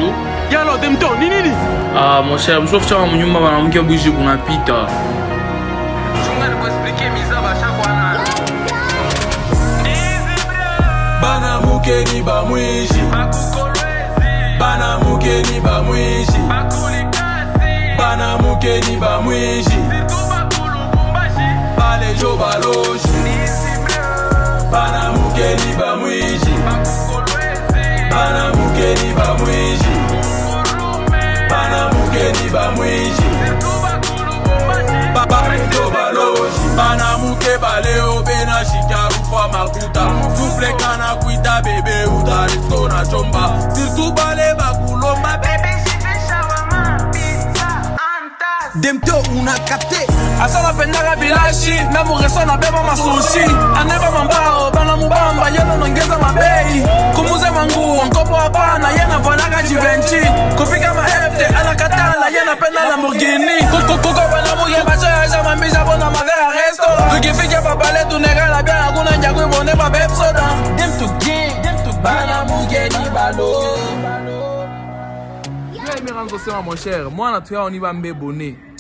Allô? Yalo, Demto, nini? Ah, mon cher, je suis en mnyumba mwanamke bougie kunapita. Chunga ni kuexplique mizaba shakwana. Bana mukeni ba mwishi Bakukolwezi. Bana mukeni ba mwishi Bakulikasi. Bana mukeni ba mwishi Sirtu bakulubumbashi. Bale jo baloshi Bana mukeni ba mwishi Bakukolwezi. Bana mukeni ba mwishi Bana mukeni ba mwishi Sirtu bakulubumbashi. Bale jo baloshi Bana muke baleo bena shikarufa makuta Souffle kana kuita bebe utarisko na chomba Sirtu bale bakulomba bebe Demto unakate Asala pendaka bilashi na mureso na beba masushi aneba mambao bana mubamba yena nongeza mabei kumuze manguo nkopo hapana yena valaka jivenchi kufika maefte anakatala yena penda Lamborghini kuko bana muye bacha mambisha bona magara resto tukifike babale tunegala bia hakuna nja kuibone babep soda Demto gang bana muye ni balo Mon cher, moi, on y va me bonner.